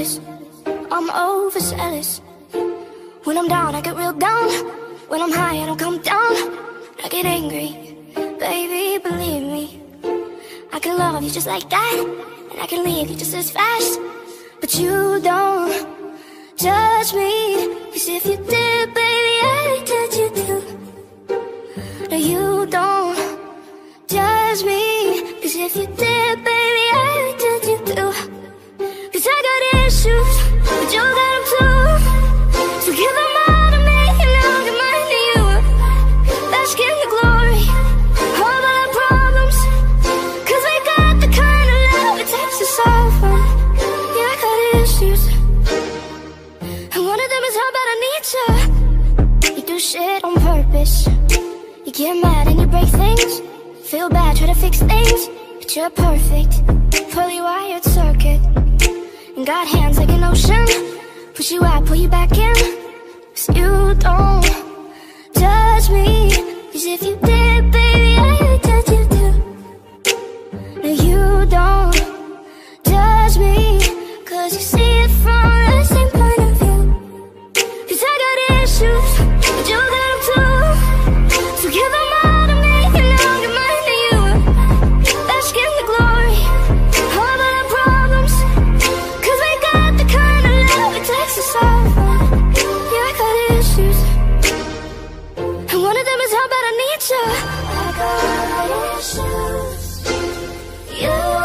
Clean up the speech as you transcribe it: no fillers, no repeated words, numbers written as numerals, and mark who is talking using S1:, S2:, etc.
S1: jealous. I'm overzealous. When I'm down, I get real down. When I'm high, I don't come down. I get angry, baby, believe me. I can love you just like that, and I can leave you just as fast. But you don't judge me, 'cause if you did, baby, I'd judge you too. No, you don't judge me, 'cause if you did, baby, I'd judge you too. 'Cause I got issues, but you got them too. So give them all to me, and I'll give mine to you. Bask in the glory of all our problems, 'cause we got the kind of love it takes to solve them. Yeah, I got issues, and one of them is how bad I need you. You do shit on purpose. You get mad and you break things. Feel bad, try to fix things, but you're perfect, fully wired circuit. And got hands like an ocean. Push you out, pull you back in. 'Cause you don't judge me, 'cause if you did, baby, I'd judge you too. No, you don't judge me, 'cause you see it from the same point of view. 'Cause I got issues, but you got them too. So give them all to me, and I'll give mine to you. Bask in the glory of all our problems, 'cause we got the kind of love it takes to solve them. Yeah, I got issues, and one of them is how bad I need you. I got issues. You